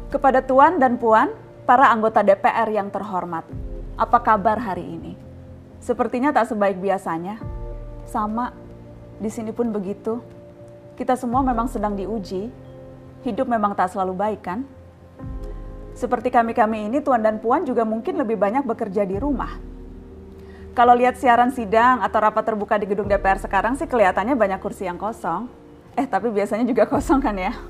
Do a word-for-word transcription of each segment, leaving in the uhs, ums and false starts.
Kepada Tuan dan Puan, para anggota D P R yang terhormat, apa kabar hari ini? Sepertinya tak sebaik biasanya. Sama, di sini pun begitu. Kita semua memang sedang diuji. Hidup memang tak selalu baik, kan? Seperti kami-kami ini, Tuan dan Puan juga mungkin lebih banyak bekerja di rumah. Kalau lihat siaran sidang atau rapat terbuka di gedung D P R sekarang sih kelihatannya banyak kursi yang kosong. Eh, tapi biasanya juga kosong kan ya?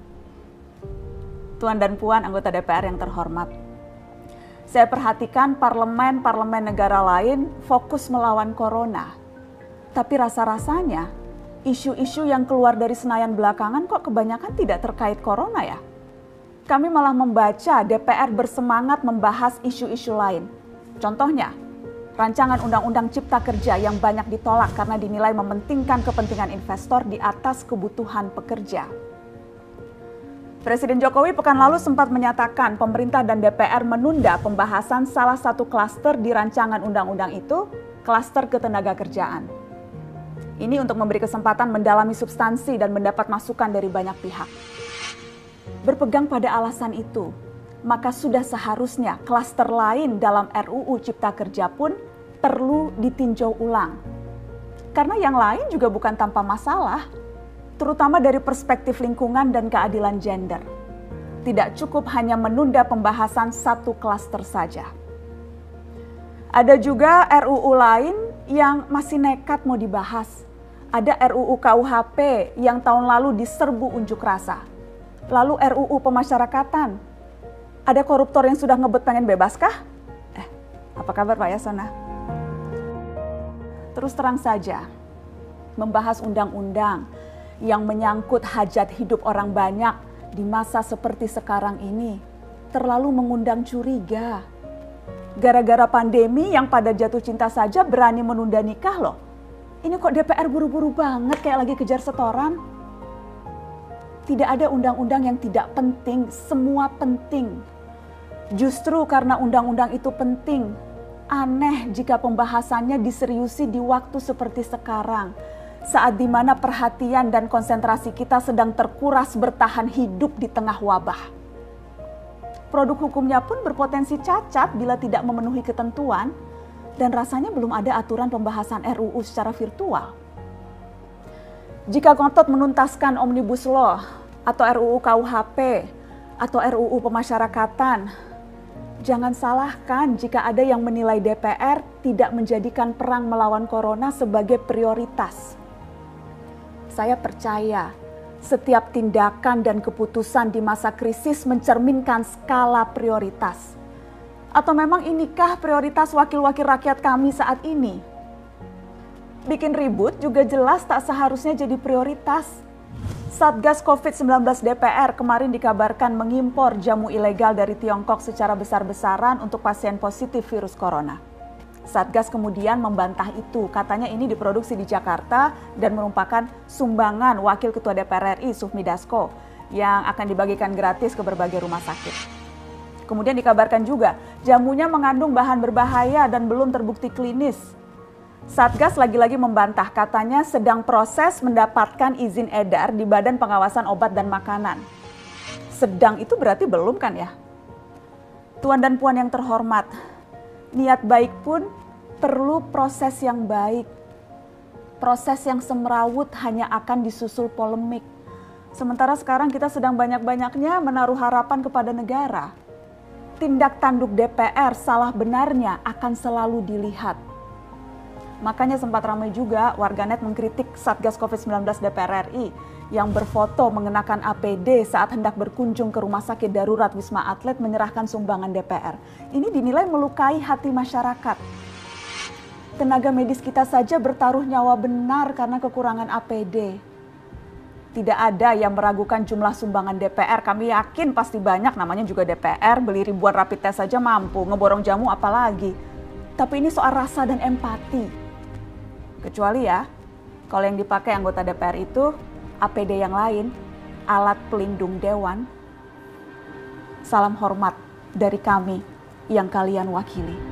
Tuan dan Puan anggota D P R yang terhormat. Saya perhatikan parlemen-parlemen negara lain fokus melawan corona. Tapi rasa-rasanya isu-isu yang keluar dari Senayan belakangan kok kebanyakan tidak terkait corona ya? Kami malah membaca D P R bersemangat membahas isu-isu lain. Contohnya, rancangan undang-undang cipta kerja yang banyak ditolak karena dinilai mementingkan kepentingan investor di atas kebutuhan pekerja. Presiden Jokowi pekan lalu sempat menyatakan pemerintah dan D P R menunda pembahasan salah satu klaster di rancangan undang-undang itu, klaster ketenagakerjaan. Ini untuk memberi kesempatan mendalami substansi dan mendapat masukan dari banyak pihak. Berpegang pada alasan itu, maka sudah seharusnya klaster lain dalam R U U Cipta Kerja pun perlu ditinjau ulang. Karena yang lain juga bukan tanpa masalah, terutama dari perspektif lingkungan dan keadilan gender. Tidak cukup hanya menunda pembahasan satu klaster saja. Ada juga R U U lain yang masih nekat mau dibahas. Ada R U U K U H P yang tahun lalu diserbu unjuk rasa. Lalu R U U pemasyarakatan. Ada koruptor yang sudah ngebet pengen bebas kah? Eh, apa kabar Pak Yasona? Terus terang saja, membahas undang-undang yang menyangkut hajat hidup orang banyak di masa seperti sekarang ini terlalu mengundang curiga. Gara-gara pandemi yang pada jatuh cinta saja berani menunda nikah loh. Ini kok D P R buru-buru banget kayak lagi kejar setoran? Tidak ada undang-undang yang tidak penting, semua penting. Justru karena undang-undang itu penting, aneh jika pembahasannya diseriusi di waktu seperti sekarang, saat dimana perhatian dan konsentrasi kita sedang terkuras bertahan hidup di tengah wabah. Produk hukumnya pun berpotensi cacat bila tidak memenuhi ketentuan, dan rasanya belum ada aturan pembahasan R U U secara virtual. Jika ngotot menuntaskan Omnibus Law atau R U U K U H P atau R U U pemasyarakatan, jangan salahkan jika ada yang menilai D P R tidak menjadikan perang melawan corona sebagai prioritas. Saya percaya setiap tindakan dan keputusan di masa krisis mencerminkan skala prioritas. Atau memang inikah prioritas wakil-wakil rakyat kami saat ini? Bikin ribut juga jelas tak seharusnya jadi prioritas. Satgas covid sembilan belas D P R kemarin dikabarkan mengimpor jamu ilegal dari Tiongkok secara besar-besaran untuk pasien positif virus corona. Satgas kemudian membantah itu, katanya ini diproduksi di Jakarta dan merupakan sumbangan Wakil Ketua D P R R I Sufmi Dasko yang akan dibagikan gratis ke berbagai rumah sakit. Kemudian dikabarkan juga jamunya mengandung bahan berbahaya dan belum terbukti klinis. Satgas lagi-lagi membantah, katanya sedang proses mendapatkan izin edar di Badan Pengawasan Obat dan Makanan. Sedang itu berarti belum kan ya? Tuan dan Puan yang terhormat, niat baik pun perlu proses yang baik. Proses yang semrawut hanya akan disusul polemik. Sementara sekarang kita sedang banyak-banyaknya menaruh harapan kepada negara. Tindak tanduk D P R salah benarnya akan selalu dilihat. Makanya sempat ramai juga warganet mengkritik Satgas covid sembilan belas D P R R I yang berfoto mengenakan A P D saat hendak berkunjung ke rumah sakit darurat Wisma Atlet menyerahkan sumbangan D P R. Ini dinilai melukai hati masyarakat. Tenaga medis kita saja bertaruh nyawa benar karena kekurangan A P D. Tidak ada yang meragukan jumlah sumbangan D P R. Kami yakin pasti banyak, namanya juga D P R, beli ribuan rapid test saja mampu, ngeborong jamu apalagi. Tapi ini soal rasa dan empati. Kecuali ya, kalau yang dipakai anggota D P R itu A P D yang lain, alat pelindung dewan. Salam hormat dari kami yang kalian wakili.